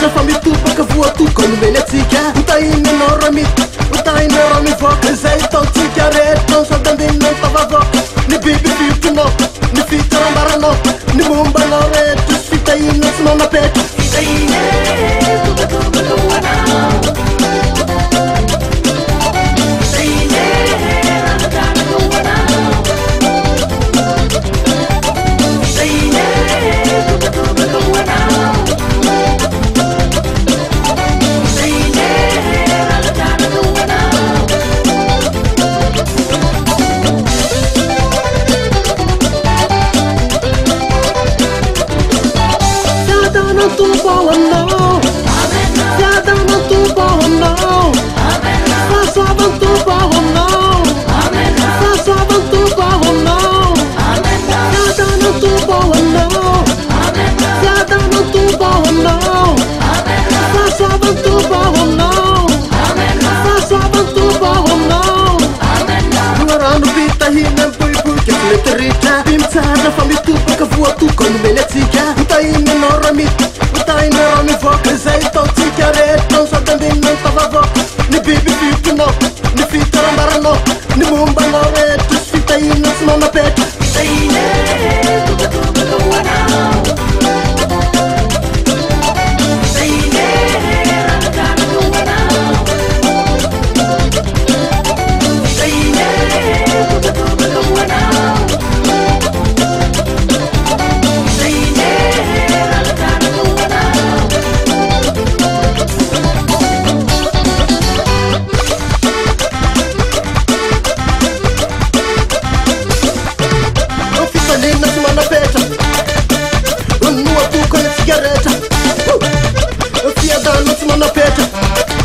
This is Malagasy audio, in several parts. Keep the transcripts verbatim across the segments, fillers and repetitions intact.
mitsara fa mitopaka voatoko nomeny atsika hotahiny anao ra mity hotahiny ra mivoaka zay taotsika rehetra sady andinina tavavoaka ny biby fiotrinao ny fitsarambaranao ny mombanao rehetra sy fitahina tsy manapetra Mitsara fa mitopaka voatoko nomeny atsika hotahiny anao ra mity hotahiny ra mivoaka zay taotsika rehetra sady andinina tavavoaka ny biby fiotrinao ny fitsarambaranao ny mombanao rehetra sy fitahina tsy manapetra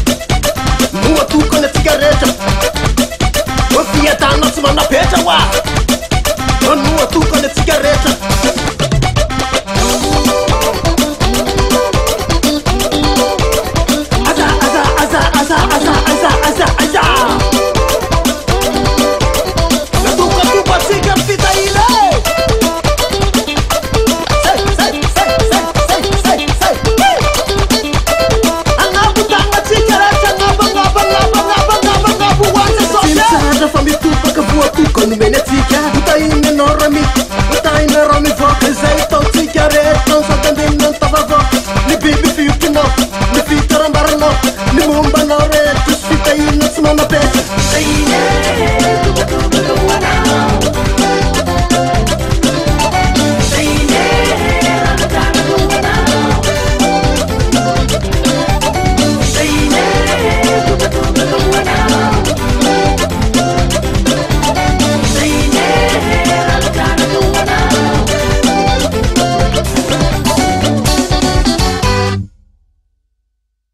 Wow.